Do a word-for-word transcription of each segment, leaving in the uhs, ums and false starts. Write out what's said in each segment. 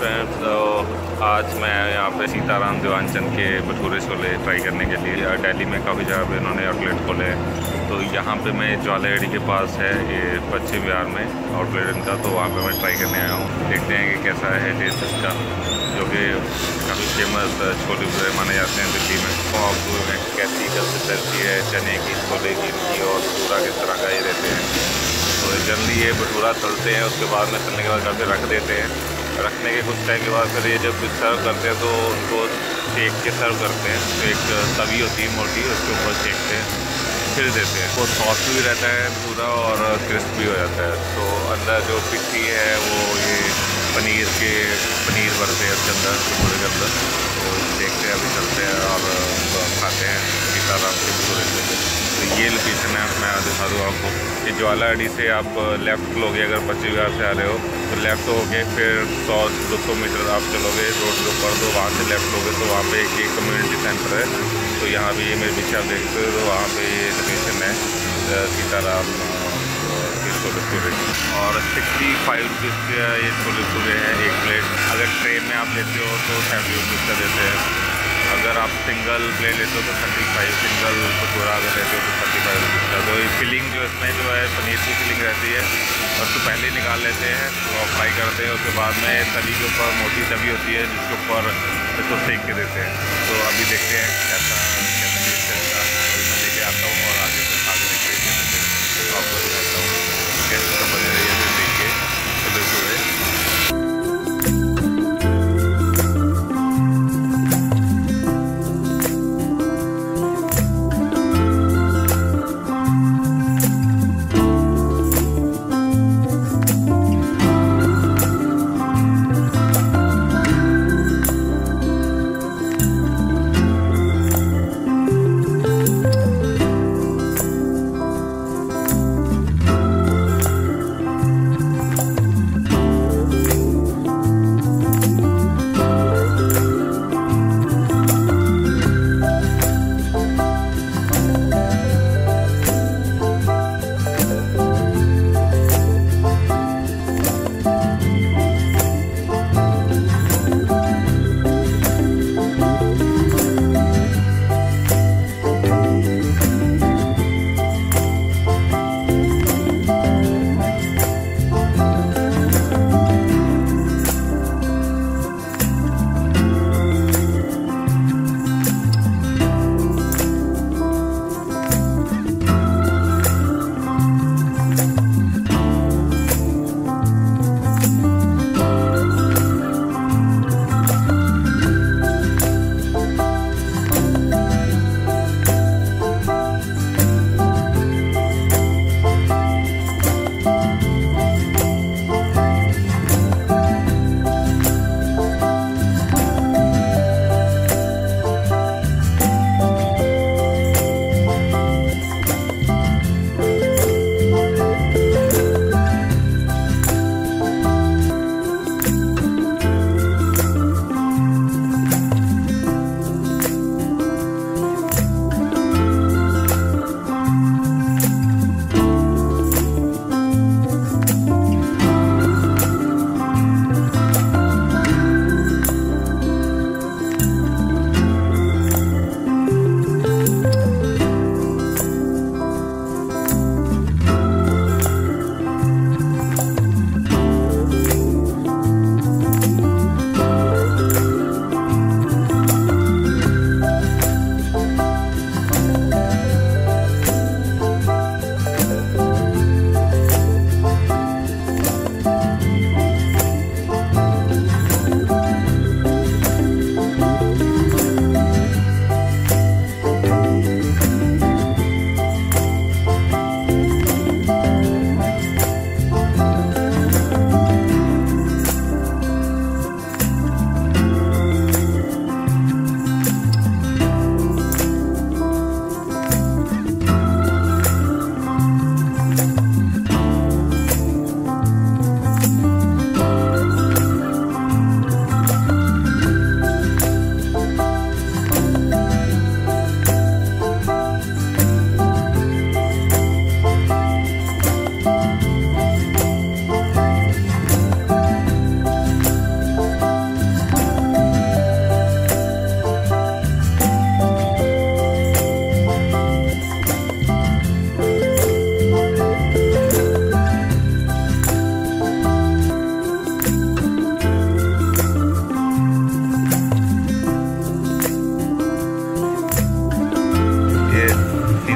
Friends, तो आज मैं यहाँ पे सीताराम देवानचंद के भटूरे छोले ट्राई करने के लिए दिल्ली में काफ़ी जगह पे इन्होंने आउटलेट खोले हैं। तो यहाँ पे मैं ज्वालागढ़ी के पास है ये पश्चिम बिहार में आउटलेट इनका, तो वहाँ पे मैं ट्राई करने आया हूँ। देखते हैं कि कैसा है टेस्ट इसका, जो कि काफ़ी फेमस छोले भटूरे माने जाते हैं दिल्ली में। तो आपको कैसी कंसिस्टेंसी है चने की, छोले की इनकी, और भटूरा किस तरह का ये रहते हैं। तो जल्दी ये भटूरा तलते हैं, उसके बाद में तलने के बाद घर पे रख देते हैं। रखने के कुछ टाइम के बाद फिर ये जब सर्व करते हैं तो उनको सेक के सर्व करते हैं। तो एक तवी होती है मोटी, उसके ऊपर सेकते हैं, फिर देते हैं। वो सॉफ्ट भी रहता है भटूरा और क्रिस्प भी हो जाता है। तो अंदर जो पिट्ठी है वो ये पनीर के पनीर भरते हैं उसके अंदर, भटूरे के अंदर। तो देखते हैं, अभी चलते हैं और खाते हैं सीताराम के भटूरे से। तो ये लोकेशन है, मैं दिखा दूँ आपको। ये ज्वालागढ़ी से आप लेफ़्ट लोगे, अगर पश्चिम बिहार से आ रहे हो तो लेफ़्ट हो के फिर सौ दो सौ मीटर आप चलोगे रोड के ऊपर, तो वहाँ से लेफ़्ट लोगे तो वहाँ पे एक कम्युनिटी सेंटर है। तो यहाँ भी ये मेरे पीछे आप देखते हो, तो वहाँ पे ये लोकेशन है सीताराम के छोले भटूरे। और सिक्सटी फाइव रुपीज़ के ये छोले भटूरे हैं एक प्लेट। अगर ट्रेन में आप लेते हो तो सेवेंटी रुपीज़ का देते हैं। अगर आप सिंगल प्लेट लेते हो तो थर्टी फाइव, सिंगल भटूरा अगर लेते हो तो थर्टी फाइव रुपीज़ का। तो ये फिलिंग जो इसमें जो है पनीर की फिलिंग रहती है, और उसको पहले ही निकाल लेते हैं और फ्राई करते हैं। उसके बाद में तवी के ऊपर मोटी तवी होती है जिसके ऊपर इसको सेक के देते हैं। तो अभी देखते हैं कैसा कैसा टेस्ट है इसका। तो मैं लेके आता हूँ और आगे से खा के देखते आपको दिखाता हूँ कैसे समझ रही है देखिए छोले भटूरे।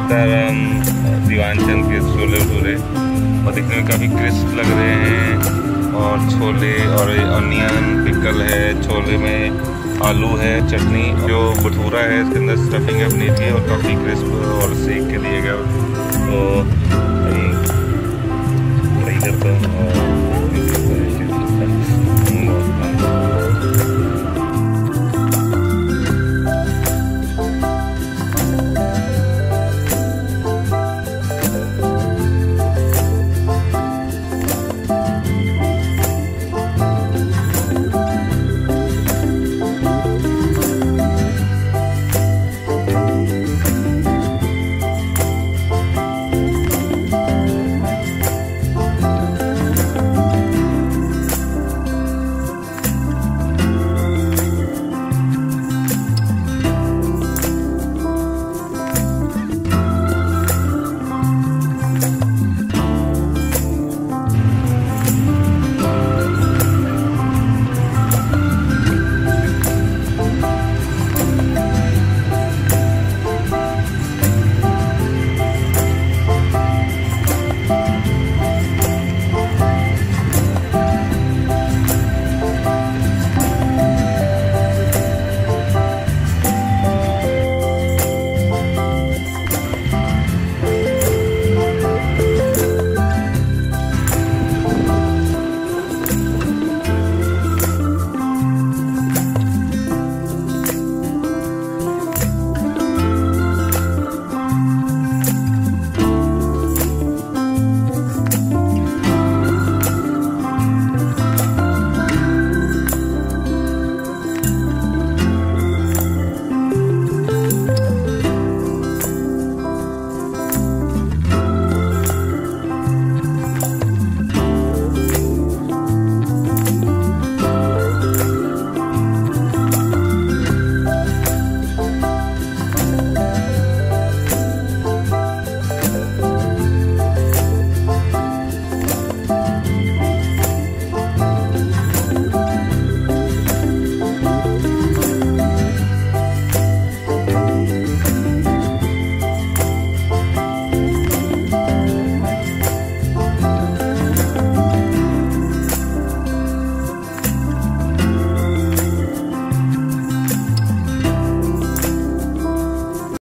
सीताराम दीवानचंद के छोले भटूरे, और दिखने में काफ़ी क्रिस्प लग रहे हैं। और छोले और अनियन पिकल है, छोले में आलू है, चटनी, जो भटूरा है इसके अंदर स्टफिंग है पनीर की और काफ़ी क्रिस्प